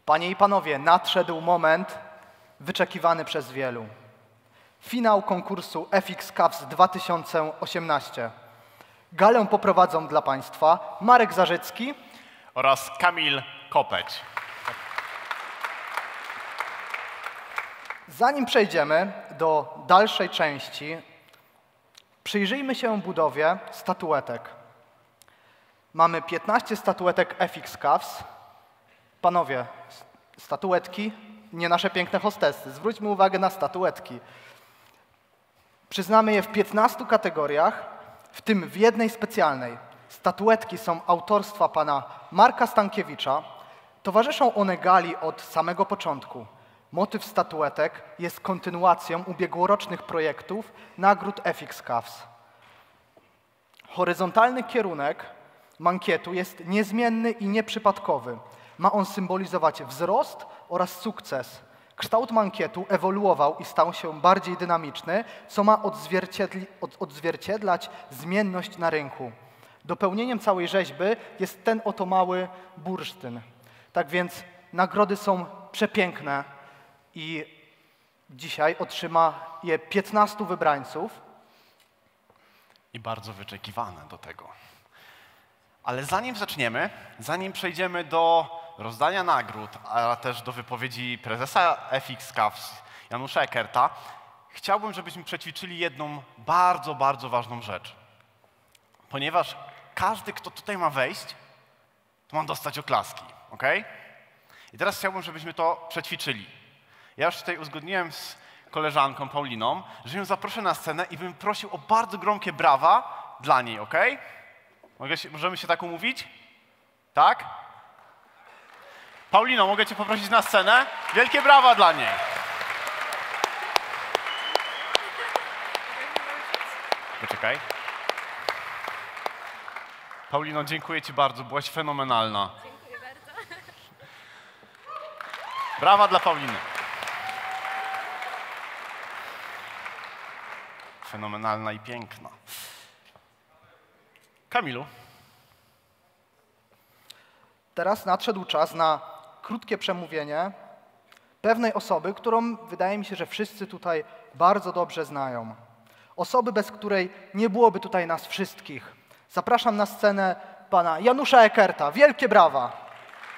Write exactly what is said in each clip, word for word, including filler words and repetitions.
Panie i panowie, nadszedł moment wyczekiwany przez wielu. Finał konkursu F X Cavs dwa tysiące osiemnaście. Galę poprowadzą dla państwa Marek Zarzycki oraz Kamil Kopeć. Zanim przejdziemy do dalszej części, przyjrzyjmy się budowie statuetek. Mamy piętnaście statuetek F X Cavs. Panowie, statuetki, nie nasze piękne hostessy. Zwróćmy uwagę na statuetki. Przyznamy je w piętnastu kategoriach, w tym w jednej specjalnej. Statuetki są autorstwa pana Marka Stankiewicza. Towarzyszą one gali od samego początku. Motyw statuetek jest kontynuacją ubiegłorocznych projektów nagród F X Cavs. Horyzontalny kierunek mankietu jest niezmienny i nieprzypadkowy. Ma on symbolizować wzrost oraz sukces. Kształt mankietu ewoluował i stał się bardziej dynamiczny, co ma odzwierciedli, od, odzwierciedlać zmienność na rynku. Dopełnieniem całej rzeźby jest ten oto mały bursztyn. Tak więc nagrody są przepiękne i dzisiaj otrzyma je piętnastu wybrańców. I bardzo wyczekiwane do tego. Ale zanim zaczniemy, zanim przejdziemy do rozdania nagród, a też do wypowiedzi prezesa F X Cavs Janusza Ekerta, chciałbym, żebyśmy przećwiczyli jedną bardzo, bardzo ważną rzecz. Ponieważ każdy, kto tutaj ma wejść, to ma dostać oklaski, ok? I teraz chciałbym, żebyśmy to przećwiczyli. Ja już tutaj uzgodniłem z koleżanką Pauliną, że ją zaproszę na scenę i bym prosił o bardzo gromkie brawa dla niej, ok? Mogę się, możemy się tak umówić? Tak? Paulino, mogę cię poprosić na scenę? Wielkie brawa dla niej. Poczekaj. Paulino, dziękuję ci bardzo, byłaś fenomenalna. Dziękuję bardzo. Brawa dla Pauliny. Fenomenalna i piękna. Kamilu. Teraz nadszedł czas na krótkie przemówienie pewnej osoby, którą wydaje mi się, że wszyscy tutaj bardzo dobrze znają. Osoby, bez której nie byłoby tutaj nas wszystkich. Zapraszam na scenę pana Janusza Ekerta. Wielkie brawa!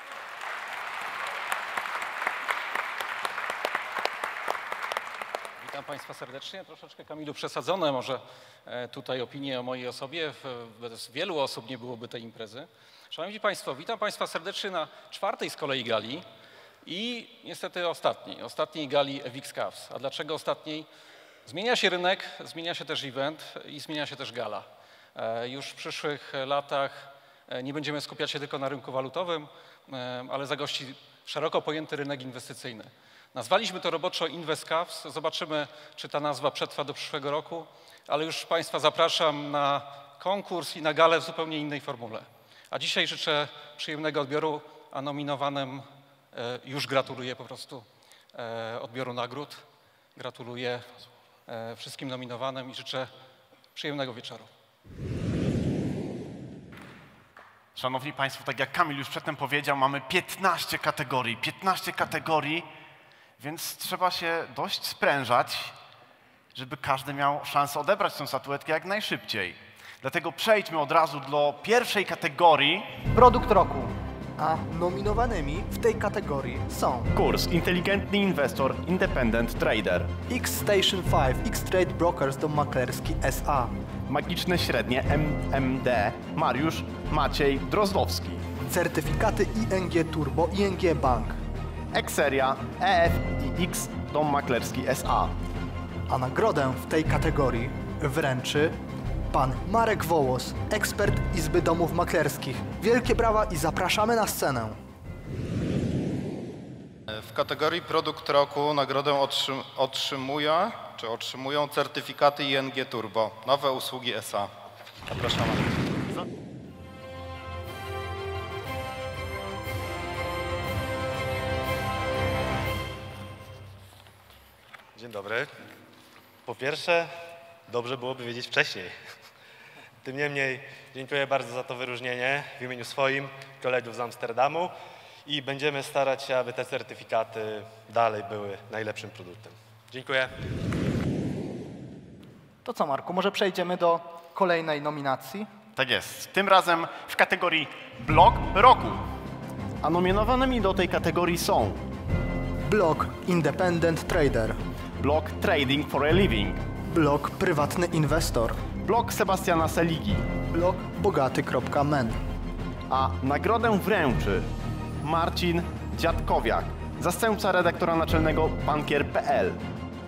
Witam państwa serdecznie. Troszeczkę, Kamilu, przesadzone może tutaj opinie o mojej osobie. Bez wielu osób nie byłoby tej imprezy. Szanowni państwo, witam państwa serdecznie na czwartej z kolei gali i niestety ostatniej, ostatniej gali F X Cavs. A dlaczego ostatniej? Zmienia się rynek, zmienia się też event i zmienia się też gala. Już w przyszłych latach nie będziemy skupiać się tylko na rynku walutowym, ale zagości szeroko pojęty rynek inwestycyjny. Nazwaliśmy to roboczo Invest Cavs. Zobaczymy, czy ta nazwa przetrwa do przyszłego roku, ale już państwa zapraszam na konkurs i na galę w zupełnie innej formule. A dzisiaj życzę przyjemnego odbioru, a nominowanym już gratuluję po prostu odbioru nagród. Gratuluję wszystkim nominowanym i życzę przyjemnego wieczoru. Szanowni państwo, tak jak Kamil już przedtem powiedział, mamy piętnaście kategorii. piętnaście kategorii, więc trzeba się dość sprężać, żeby każdy miał szansę odebrać tę statuetkę jak najszybciej. Dlatego przejdźmy od razu do pierwszej kategorii. Produkt roku. A nominowanymi w tej kategorii są Kurs Inteligentny Inwestor Independent Trader. X-Station pięć, X-Trade Brokers Dom Maklerski S A. Magiczne średnie M M D Mariusz Maciej Drozdowski. Certyfikaty I N G Turbo I N G Bank. Exeria E F I X Dom Maklerski S A. A nagrodę w tej kategorii wręczy pan Marek Wołos, ekspert Izby Domów Maklerskich. Wielkie brawa i zapraszamy na scenę. W kategorii Produkt Roku nagrodę otrzym, otrzymuje, czy otrzymują certyfikaty I N G Turbo, nowe usługi S A. Zapraszamy. Dzień dobry. Po pierwsze, dobrze byłoby wiedzieć wcześniej. Tym niemniej dziękuję bardzo za to wyróżnienie w imieniu swoim, kolegów z Amsterdamu i będziemy starać się, aby te certyfikaty dalej były najlepszym produktem. Dziękuję. To co, Marku, może przejdziemy do kolejnej nominacji? Tak jest. Tym razem w kategorii Blog Roku. A nominowanymi do tej kategorii są Blog Independent Trader, blog Trading for a Living, blog Prywatny Inwestor, blog Sebastiana Seligi, blog bogaty kropka men. a nagrodę wręczy Marcin Dziadkowiak, zastępca redaktora naczelnego bankier kropka pe el.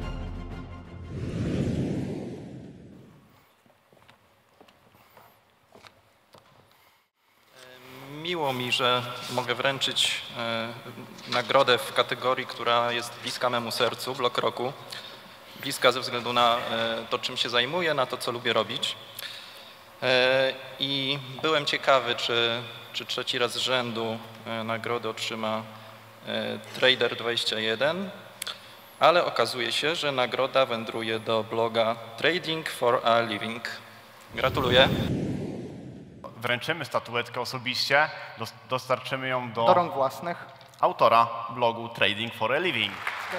Miło mi, że mogę wręczyć e, nagrodę w kategorii, która jest bliska memu sercu, Blog Roku. Bliska ze względu na e, to, czym się zajmuję, na to, co lubię robić. E, I byłem ciekawy, czy, czy trzeci raz z rzędu e, nagrodę otrzyma e, Trader dwadzieścia jeden, ale okazuje się, że nagroda wędruje do bloga Trading for a Living. Gratuluję. Wręczymy statuetkę osobiście, dos- dostarczymy ją do, Do rąk własnych. autora blogu Trading for a Living.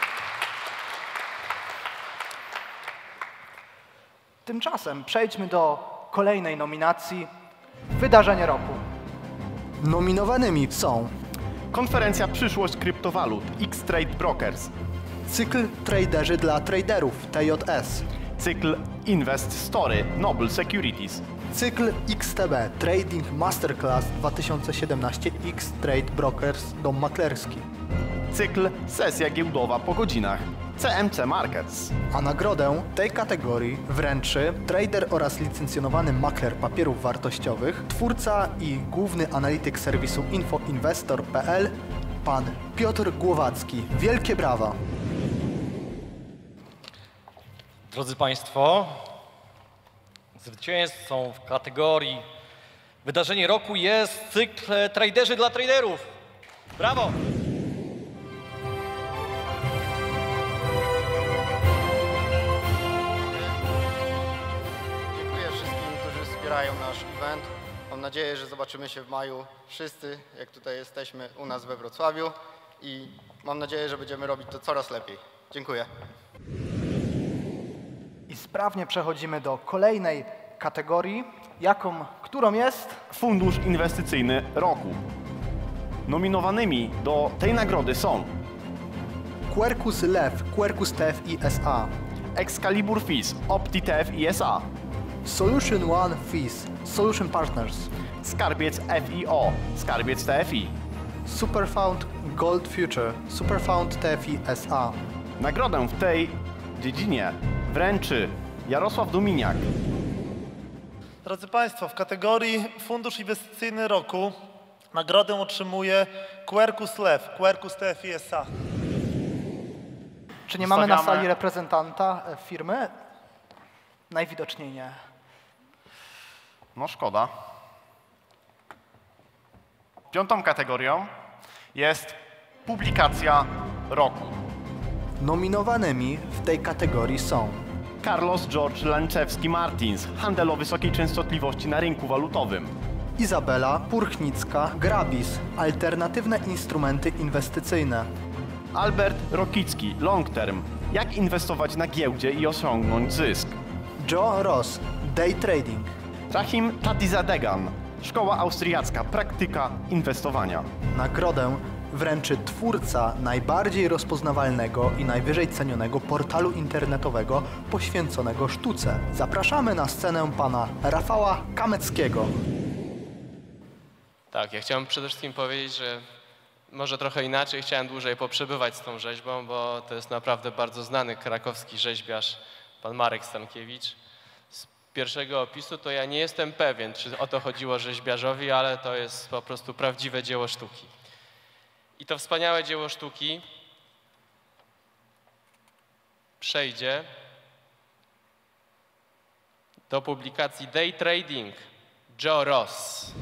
Tymczasem przejdźmy do kolejnej nominacji Wydarzenie roku. Nominowanymi są Konferencja Przyszłość Kryptowalut X-Trade Brokers, cykl Traderzy dla Traderów T J S, cykl Invest Story Noble Securities, cykl X T B Trading Masterclass dwa tysiące siedemnaście X-Trade Brokers Dom Maklerski, cykl Sesja Giełdowa po godzinach C M C Markets. a nagrodę tej kategorii wręczy trader oraz licencjonowany makler papierów wartościowych, twórca i główny analityk serwisu infoinwestor kropka pe el, pan Piotr Głowacki. Wielkie brawa! Drodzy Państwo, zwycięzcą w kategorii Wydarzenie Roku jest cykl Traderzy dla Traderów. Brawo! Dziękuję wszystkim, którzy wspierają nasz event. Mam nadzieję, że zobaczymy się w maju wszyscy, jak tutaj jesteśmy u nas we Wrocławiu i mam nadzieję, że będziemy robić to coraz lepiej. Dziękuję. I sprawnie przechodzimy do kolejnej kategorii, jaką, którą jest Fundusz Inwestycyjny Roku. Nominowanymi do tej nagrody są Quercus Lew, Quercus T F I S A, Excalibur F I S, Opti T F I S A, Solution One F I S, Solution Partners, Skarbiec F I O, Skarbiec T F I. Superfound Gold Future, Superfound T F I S A. Nagrodę w tej dziedzinie wręczy Jarosław Dominiak. Drodzy Państwo, w kategorii Fundusz Inwestycyjny Roku nagrodę otrzymuje Quercus Lew, Quercus T F I S A. Czy nie mamy na Zostawiamy- sali reprezentanta e, firmy? Najwidoczniej nie. No szkoda. Piątą kategorią jest Publikacja Roku. Nominowanymi w tej kategorii są Carlos George Lanczewski Martins, handel o wysokiej częstotliwości na rynku walutowym. Izabela Purchnicka-Grabis, alternatywne instrumenty inwestycyjne. Albert Rokicki, Long Term, jak inwestować na giełdzie i osiągnąć zysk. Joe Ross, Day Trading. Rahim Tatizadegan, Szkoła Austriacka, Praktyka Inwestowania. Nagrodę wręczy twórca najbardziej rozpoznawalnego i najwyżej cenionego portalu internetowego poświęconego sztuce. Zapraszamy na scenę pana Rafała Kameckiego. Tak, ja chciałem przede wszystkim powiedzieć, że może trochę inaczej chciałem dłużej poprzebywać z tą rzeźbą, bo to jest naprawdę bardzo znany krakowski rzeźbiarz, pan Marek Stankiewicz. Z pierwszego opisu to ja nie jestem pewien, czy o to chodziło rzeźbiarzowi, ale to jest po prostu prawdziwe dzieło sztuki. I to wspaniałe dzieło sztuki przejdzie do publikacji Day Trading Joe Ross.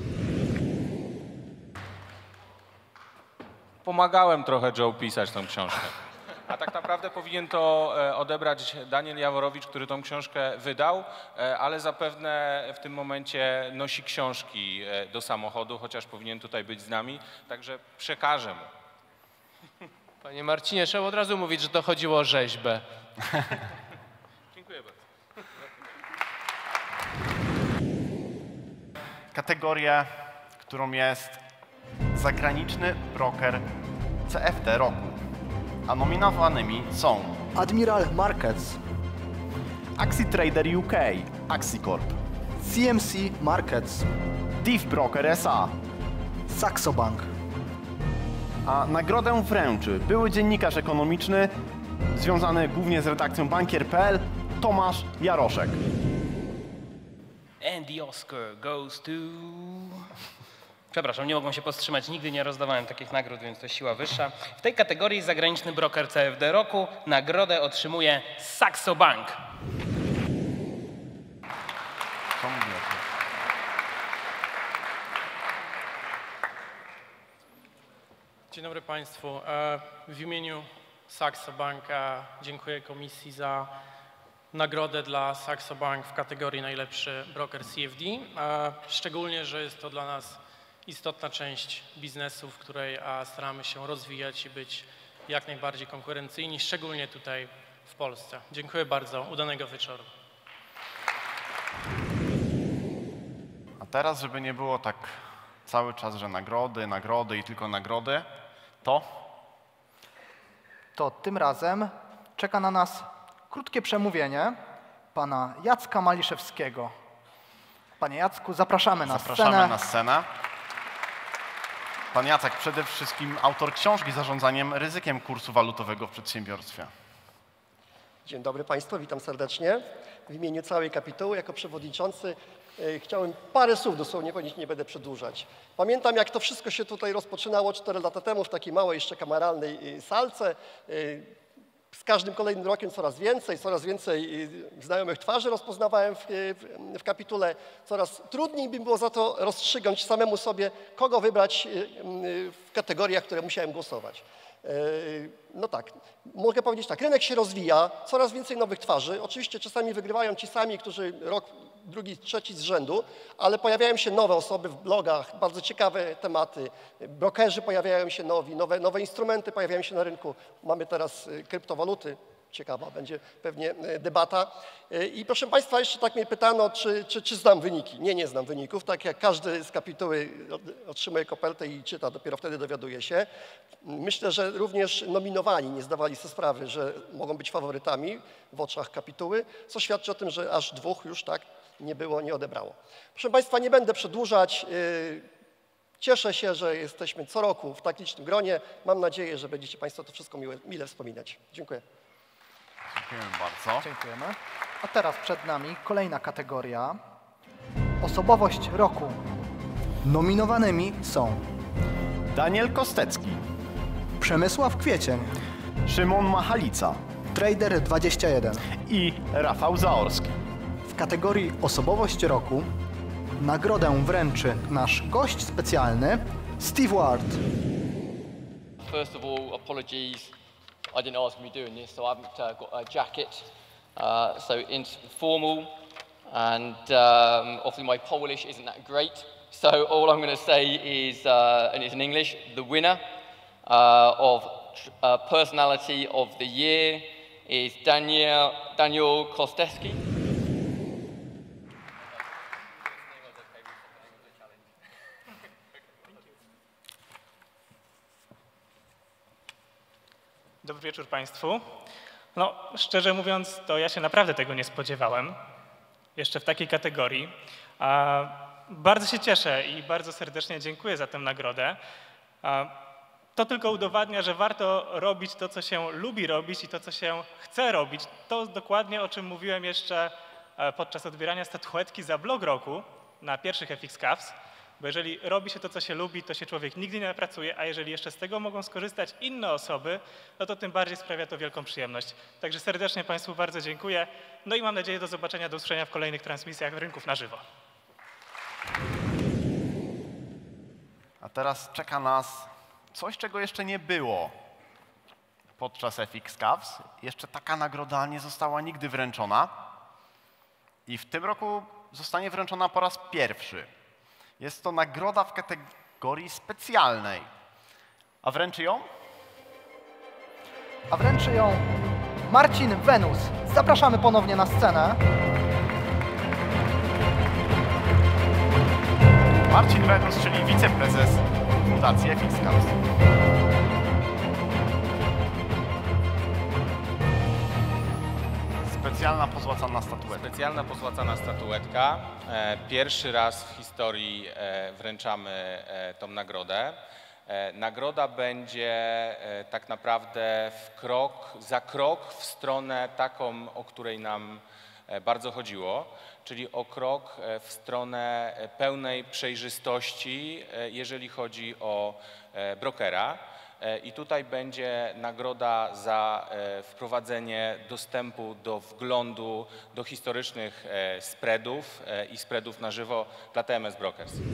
Pomagałem trochę Joe pisać tą książkę. A tak naprawdę powinien to odebrać Daniel Jaworowicz, który tą książkę wydał, ale zapewne w tym momencie nosi książki do samochodu, chociaż powinien tutaj być z nami, także przekażę mu. Panie Marcinie, trzeba od razu mówić, że to chodziło o rzeźbę. Dziękuję bardzo. Kategorię, którą jest zagraniczny broker C F D roku. A nominowanymi są Admiral Markets, AxiTrader U K, AxiCorp, C M C Markets, Div Broker S A, Saxo Bank. A nagrodę wręczy były dziennikarz ekonomiczny związany głównie z redakcją bankier kropka p l Tomasz Jaroszek. And the Oscar goes to... Przepraszam, nie mogłem się powstrzymać, nigdy nie rozdawałem takich nagród, więc to siła wyższa. W tej kategorii zagraniczny broker C F D roku nagrodę otrzymuje Saxo Bank. Dzień dobry Państwu. W imieniu Saxo Banka dziękuję komisji za nagrodę dla Saxo Bank w kategorii najlepszy broker C F D. Szczególnie, że jest to dla nas istotna część biznesu, w której staramy się rozwijać i być jak najbardziej konkurencyjni, szczególnie tutaj w Polsce. Dziękuję bardzo. Udanego wieczoru. A teraz, żeby nie było tak cały czas, że nagrody, nagrody i tylko nagrody, to? To tym razem czeka na nas krótkie przemówienie pana Jacka Maliszewskiego. Panie Jacku, zapraszamy na Zapraszamy scenę. na scenę. Pan Jacek, przede wszystkim autor książki Zarządzaniem ryzykiem kursu walutowego w przedsiębiorstwie. Dzień dobry Państwu, witam serdecznie. W imieniu całej kapituły, jako przewodniczący, e, chciałem parę słów dosłownie powiedzieć, nie będę przedłużać. Pamiętam, jak to wszystko się tutaj rozpoczynało cztery lata temu w takiej małej, jeszcze kameralnej e, salce. E, z każdym kolejnym rokiem coraz więcej, coraz więcej e, znajomych twarzy rozpoznawałem w, w, w kapitule. Coraz trudniej mi było za to rozstrzygnąć samemu sobie, kogo wybrać e, w kategoriach, które musiałem głosować. No tak, mogę powiedzieć tak, rynek się rozwija, coraz więcej nowych twarzy. Oczywiście czasami wygrywają ci sami, którzy rok, drugi, trzeci z rzędu, ale pojawiają się nowe osoby w blogach, bardzo ciekawe tematy. Brokerzy pojawiają się nowi, nowe, nowe instrumenty pojawiają się na rynku. Mamy teraz kryptowaluty. Ciekawa będzie pewnie debata. I proszę Państwa, jeszcze tak mnie pytano, czy, czy, czy znam wyniki. Nie, nie znam wyników. Tak jak każdy z kapituły otrzymuje kopertę i czyta, dopiero wtedy dowiaduje się. Myślę, że również nominowani nie zdawali sobie sprawy, że mogą być faworytami w oczach kapituły, co świadczy o tym, że aż dwóch już tak nie było, nie odebrało. Proszę Państwa, nie będę przedłużać. Cieszę się, że jesteśmy co roku w tak licznym gronie. Mam nadzieję, że będziecie Państwo to wszystko mile, mile wspominać. Dziękuję. Dziękujemy bardzo. Dziękujemy. A teraz przed nami kolejna kategoria. Osobowość roku. Nominowanymi są Daniel Kostecki, Przemysław Kwiecień, Szymon Machalica, Trader dwadzieścia jeden i Rafał Zaorski. W kategorii Osobowość roku nagrodę wręczy nasz gość specjalny Steve Ward. First of all, apologies. I didn't ask me doing this, so I haven't uh, got a jacket. Uh, so it's formal, and um, obviously my Polish isn't that great. So all I'm going to say is, uh, and it's in English, the winner uh, of uh, Personality of the Year is Daniel, Daniel Kostecki. Dobry wieczór Państwu. No, szczerze mówiąc, to ja się naprawdę tego nie spodziewałem, jeszcze w takiej kategorii. A bardzo się cieszę i bardzo serdecznie dziękuję za tę nagrodę. A to tylko udowadnia, że warto robić to, co się lubi robić i to, co się chce robić. To dokładnie, o czym mówiłem jeszcze podczas odbierania statuetki za blog roku na pierwszych F X Cavs. Bo jeżeli robi się to, co się lubi, to się człowiek nigdy nie napracuje, a jeżeli jeszcze z tego mogą skorzystać inne osoby, no to tym bardziej sprawia to wielką przyjemność. Także serdecznie Państwu bardzo dziękuję. No i mam nadzieję do zobaczenia, do usłyszenia w kolejnych transmisjach rynków na żywo. A teraz czeka nas coś, czego jeszcze nie było. podczas F X Cavs. Jeszcze taka nagroda nie została nigdy wręczona i w tym roku zostanie wręczona po raz pierwszy. Jest to nagroda w kategorii specjalnej. A wręczy ją? A wręczy ją Marcin Wenus. Zapraszamy ponownie na scenę. Marcin Wenus, czyli wiceprezes Fundacji F X Cavs. Specjalna pozłacana statuetka. Specjalna pozłacana statuetka. E, Pierwszy raz w historii e, wręczamy e, tą nagrodę. E, Nagroda będzie e, tak naprawdę w krok, za krok w stronę taką, o której nam e, bardzo chodziło, czyli o krok e, w stronę e, pełnej przejrzystości, e, jeżeli chodzi o e, brokera. E, I tutaj będzie nagroda za e, wprowadzenie dostępu do wglądu do historycznych e, spreadów e, i spreadów na żywo dla T M S Brokers. Dzień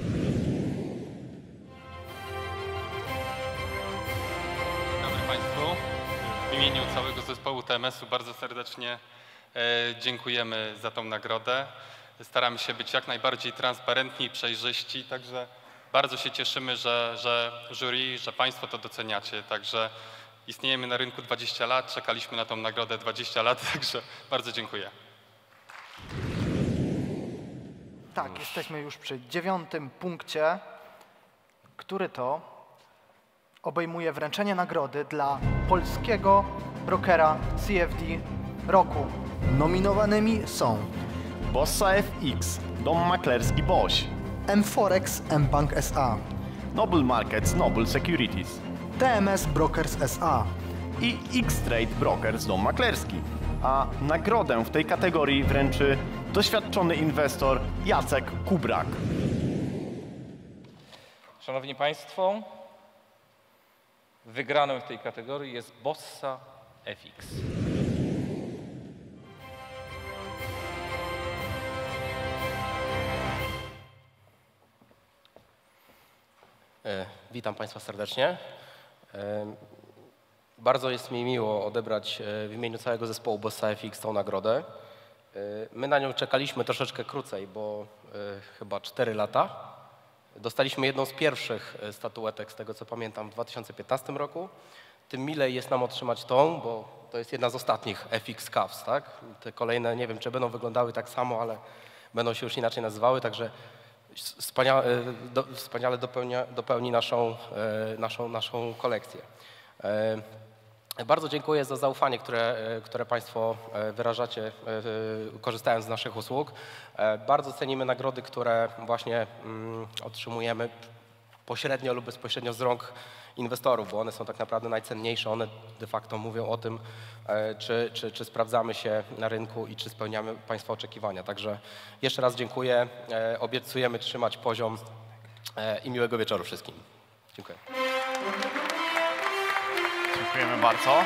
dobry Państwu. W imieniu całego zespołu T M S-u bardzo serdecznie e, dziękujemy za tą nagrodę. Staramy się być jak najbardziej transparentni i przejrzyści, także bardzo się cieszymy, że, że jury, że Państwo to doceniacie. Także istniejemy na rynku dwadzieścia lat, czekaliśmy na tą nagrodę dwadzieścia lat, także bardzo dziękuję. Tak, jesteśmy już przy dziewiątym punkcie, który to obejmuje wręczenie nagrody dla polskiego brokera C F D roku. Nominowanymi są Bossa F X, Dom Maklerski Boś, M-Forex M-Bank S A, Noble Markets Noble Securities, T M S Brokers S A i X-Trade Brokers Dom Maklerski. A nagrodę w tej kategorii wręczy doświadczony inwestor Jacek Kubrak. Szanowni Państwo, wygraną w tej kategorii jest Bossa F X. Witam Państwa serdecznie. Bardzo jest mi miło odebrać w imieniu całego zespołu Bossa F X tą nagrodę. My na nią czekaliśmy troszeczkę krócej, bo chyba cztery lata. Dostaliśmy jedną z pierwszych statuetek, z tego co pamiętam, w dwa tysiące piętnastym roku. Tym milej jest nam otrzymać tą, bo to jest jedna z ostatnich F X Cavs, tak? Te kolejne, nie wiem, czy będą wyglądały tak samo, ale będą się już inaczej nazywały, także wspaniale, do, wspaniale dopełnia, dopełni naszą, naszą, naszą kolekcję. Bardzo dziękuję za zaufanie, które, które Państwo wyrażacie, korzystając z naszych usług. Bardzo cenimy nagrody, które właśnie otrzymujemy pośrednio lub bezpośrednio z rąk inwestorów, bo one są tak naprawdę najcenniejsze. One de facto mówią o tym, czy, czy, czy sprawdzamy się na rynku i czy spełniamy Państwa oczekiwania. Także jeszcze raz dziękuję. Obiecujemy trzymać poziom i miłego wieczoru wszystkim. Dziękuję. Dziękujemy bardzo.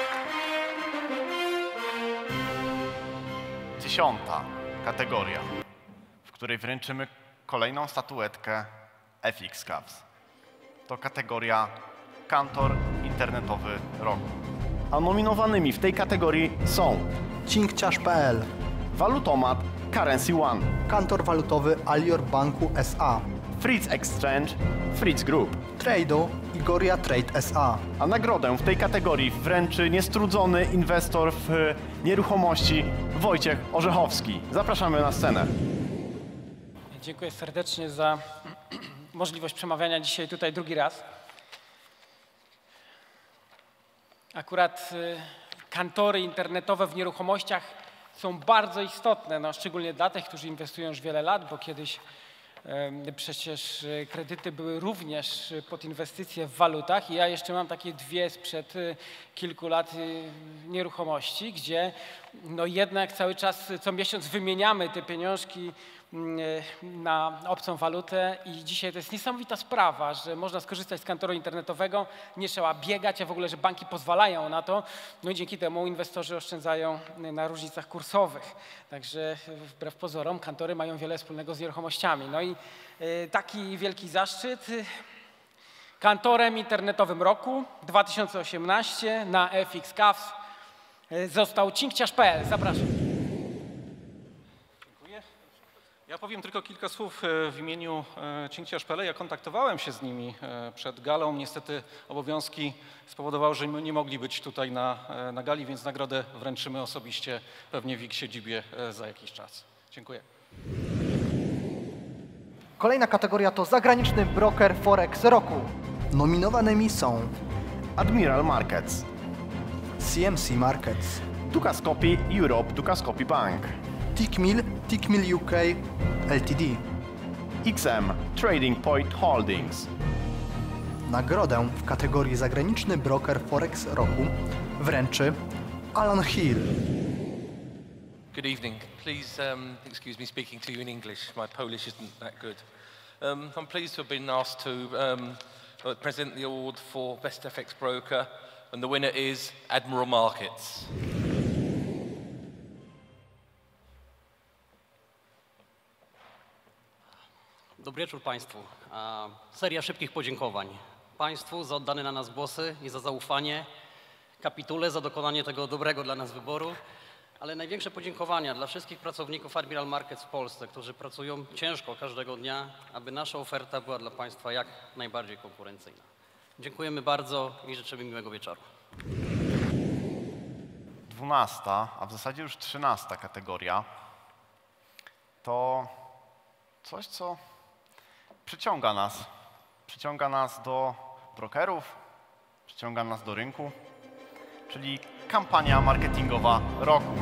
Dziesiąta kategoria, w której wręczymy kolejną statuetkę F X Cavs. To kategoria Kantor Internetowy Roku. A nominowanymi w tej kategorii są Cinkciarz kropka p l, Walutomat Currency One, Kantor Walutowy Alior Banku S A, Fritz Exchange, Fritz Group, Trade'u Igoria Trade S A. A nagrodę w tej kategorii wręczy niestrudzony inwestor w nieruchomości Wojciech Orzechowski. Zapraszamy na scenę. Dziękuję serdecznie za możliwość przemawiania dzisiaj tutaj drugi raz. Akurat kantory internetowe w nieruchomościach są bardzo istotne, no, szczególnie dla tych, którzy inwestują już wiele lat, bo kiedyś przecież kredyty były również pod inwestycje w walutach i ja jeszcze mam takie dwie sprzed kilku lat nieruchomości, gdzie no jednak cały czas co miesiąc wymieniamy te pieniążki na obcą walutę i dzisiaj to jest niesamowita sprawa, że można skorzystać z kantoru internetowego, nie trzeba biegać, a w ogóle, że banki pozwalają na to, no i dzięki temu inwestorzy oszczędzają na różnicach kursowych. Także wbrew pozorom kantory mają wiele wspólnego z nieruchomościami. No i taki wielki zaszczyt Kantorem internetowym roku dwa tysiące osiemnaście na F X C A F został cinkciarz kropka p l. Zapraszam. Dziękuję. Ja powiem tylko kilka słów w imieniu cinkciarz kropka p l. Ja kontaktowałem się z nimi przed galą. Niestety obowiązki spowodowały, że nie mogli być tutaj na, na gali, więc nagrodę wręczymy osobiście pewnie w ich siedzibie za jakiś czas. Dziękuję. Kolejna kategoria to zagraniczny broker Forex roku. Nominowanymi są Admiral Markets, C M C Markets, Dukascopy Europe Dukascopy Bank, Tickmill Tickmill U K L T D, X M Trading Point Holdings. Nagrodę w kategorii zagraniczny broker Forex roku wręczy Alan Hill. Good evening. Please um, excuse me speaking to you in English. My Polish isn't that good. Um, I'm pleased to have been asked to um, present the award for Best F X Broker, and the winner is Admiral Markets. Dobry wieczór Państwu. Seria szybkich podziękowań Państwu za oddane na nas głosy i za zaufanie, Kapitule za dokonanie tego dobrego dla nas wyboru, ale największe podziękowania dla wszystkich pracowników Admiral Markets w Polsce, którzy pracują ciężko każdego dnia, aby nasza oferta była dla Państwa jak najbardziej konkurencyjna. Dziękujemy bardzo i życzymy miłego wieczoru. Dwunasta, a w zasadzie już trzynasta kategoria to coś, co przyciąga nas. Przyciąga nas do brokerów, przyciąga nas do rynku, czyli kampania marketingowa roku.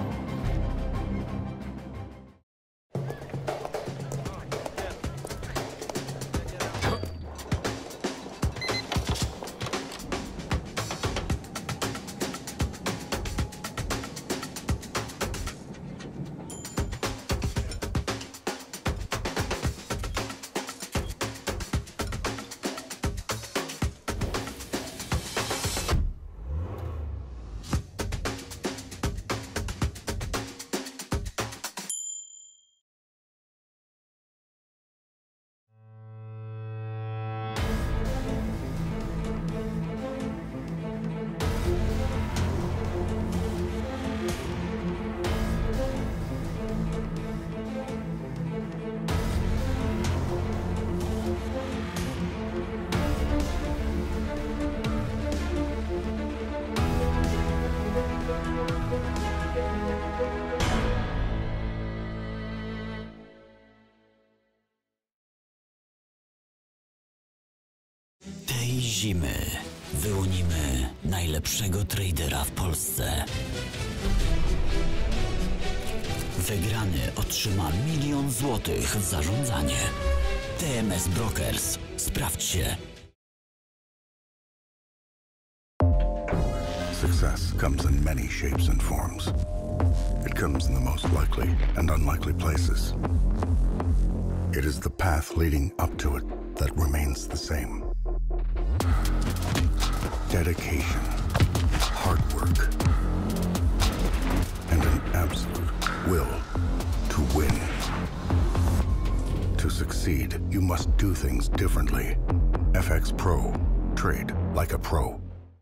Tej zimy wyłonimy najlepszego tradera w Polsce. Wygrany otrzyma milion złotych w zarządzanie. T M S Brokers. Sprawdźcie. Success comes in many shapes and forms. It comes in the most likely and unlikely places. It is the path leading up to it that remains the same. Dedication, hard work, and an absolute will to win. To succeed, you must do things differently. F X Pro. Trade like a pro.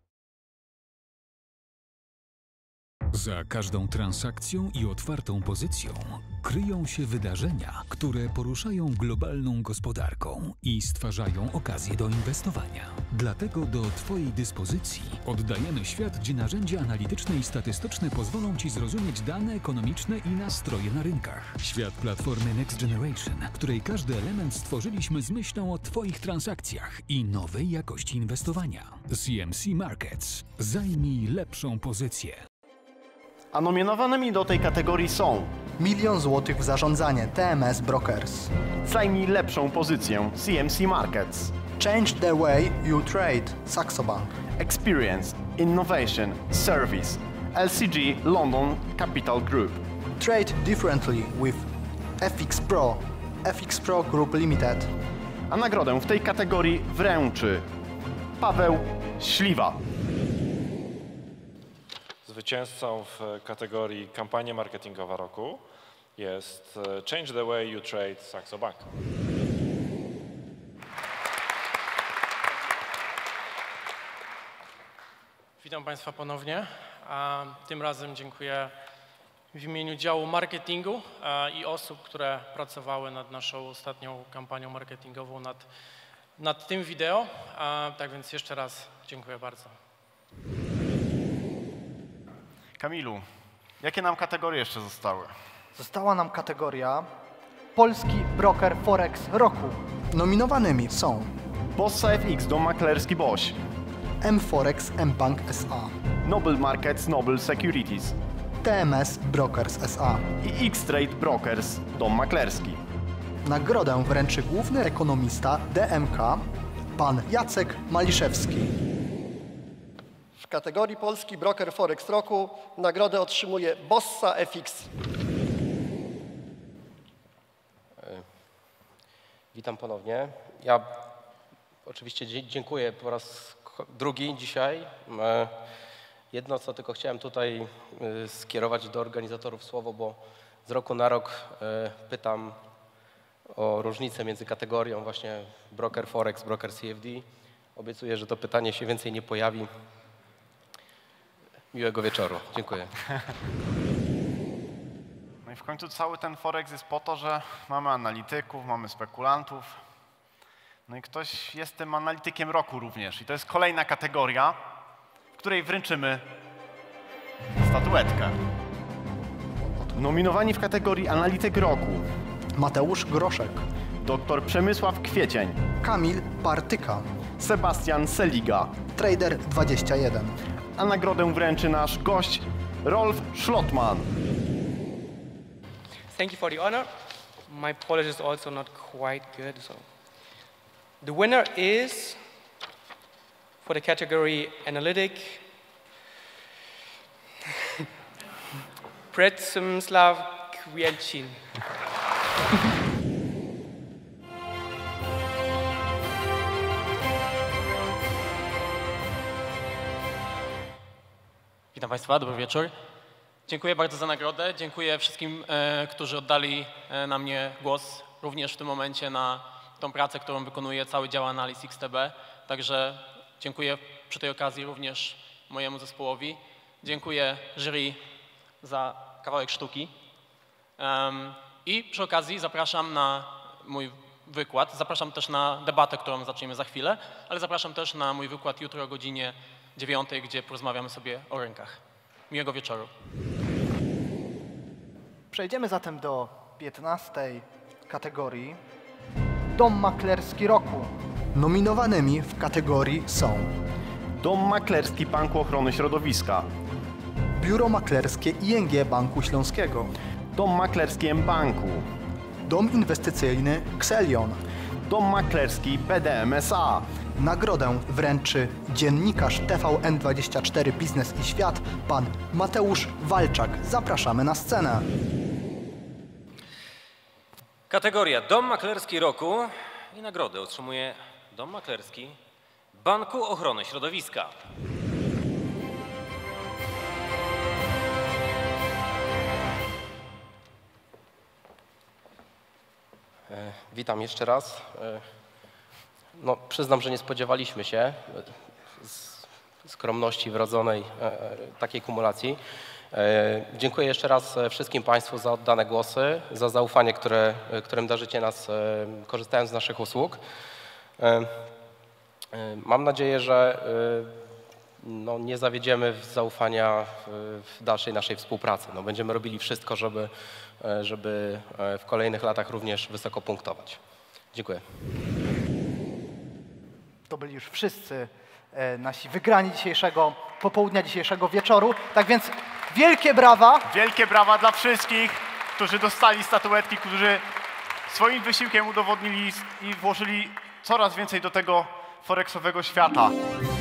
Za każdą transakcją i otwartą pozycją kryją się wydarzenia, które poruszają globalną gospodarką i stwarzają okazje do inwestowania. Dlatego do Twojej dyspozycji oddajemy świat, gdzie narzędzia analityczne i statystyczne pozwolą Ci zrozumieć dane ekonomiczne i nastroje na rynkach. Świat platformy Next Generation, której każdy element stworzyliśmy z myślą o Twoich transakcjach i nowej jakości inwestowania. C M C Markets. Zajmij lepszą pozycję. A nominowanymi do tej kategorii są Milion złotych w zarządzanie T M S Brokers. Zajmij lepszą pozycję C M C Markets. Change the way you trade Saxo Bank. Experience, Innovation, Service L C G London Capital Group. Trade differently with F X Pro F X Pro Group Limited. A nagrodę w tej kategorii wręczy Paweł Śliwa. Zwycięzcą w kategorii kampania marketingowa roku jest Change the way you trade Saxo Bank. Witam Państwa ponownie. A tym razem dziękuję w imieniu działu marketingu a, i osób, które pracowały nad naszą ostatnią kampanią marketingową, nad, nad tym wideo. A, tak więc jeszcze raz dziękuję bardzo. Kamilu, jakie nam kategorie jeszcze zostały? Została nam kategoria Polski Broker Forex Roku. Nominowanymi są Bossa F X, dom maklerski Boś, M-Forex M-Bank S A, Noble Markets, Noble Securities, T M S Brokers S A i X-Trade Brokers, dom maklerski. Nagrodę wręczy główny ekonomista D M K, pan Jacek Maliszewski. W kategorii Polski Broker Forex Roku nagrodę otrzymuje Bossa F X. Witam ponownie. Ja oczywiście dziękuję po raz drugi dzisiaj. Jedno, co tylko chciałem tutaj skierować do organizatorów słowo, bo z roku na rok pytam o różnicę między kategorią właśnie Broker Forex, Broker C F D. Obiecuję, że to pytanie się więcej nie pojawi. Miłego wieczoru. Dziękuję. No i w końcu cały ten Forex jest po to, że mamy analityków, mamy spekulantów. No i ktoś jest tym analitykiem roku również. I to jest kolejna kategoria, w której wręczymy statuetkę. Nominowani w kategorii Analityk Roku Mateusz Groszek, dr Przemysław Kwiecień, Kamil Partyka, Sebastian Seliga, Trader dwadzieścia jeden. A nagrodę wręczy nasz gość Rolf Schlottmann. Thank you for the honor. My Polish is also not quite good, so. The winner is, for the category Analytic, Przemysław Kwiecień. Witam Państwa, dobry wieczór. Dziękuję bardzo za nagrodę. Dziękuję wszystkim, e, którzy oddali e, na mnie głos, również w tym momencie na tą pracę, którą wykonuje cały dział analiz X T B. Także dziękuję przy tej okazji również mojemu zespołowi. Dziękuję jury za kawałek sztuki. Um, I przy okazji zapraszam na mój wykład. Zapraszam też na debatę, którą zaczniemy za chwilę, ale zapraszam też na mój wykład jutro o godzinie dziewiątej, gdzie porozmawiamy sobie o rynkach. Miłego wieczoru. Przejdziemy zatem do piętnastej kategorii Dom Maklerski Roku. Nominowanymi w kategorii są Dom Maklerski Banku Ochrony Środowiska, Biuro Maklerskie I N G Banku Śląskiego, Dom Maklerski M-Banku, Dom Inwestycyjny Xelion, Dom Maklerski B D M S A. Nagrodę wręczy dziennikarz T V N dwadzieścia cztery Biznes i Świat, pan Mateusz Walczak. Zapraszamy na scenę. Kategoria Dom Maklerski Roku i nagrodę otrzymuje Dom Maklerski Banku Ochrony Środowiska. Witam jeszcze raz. No, przyznam, że nie spodziewaliśmy się z skromności wrodzonej takiej kumulacji. Dziękuję jeszcze raz wszystkim Państwu za oddane głosy, za zaufanie, które, którym darzycie nas, korzystając z naszych usług. Mam nadzieję, że no, nie zawiedziemy zaufania w dalszej naszej współpracy. No, będziemy robili wszystko, żeby, żeby w kolejnych latach również wysoko punktować. Dziękuję. To byli już wszyscy e, nasi wygrani dzisiejszego popołudnia, dzisiejszego wieczoru. Tak więc wielkie brawa. Wielkie brawa dla wszystkich, którzy dostali statuetki, którzy swoim wysiłkiem udowodnili i włożyli coraz więcej do tego forexowego świata.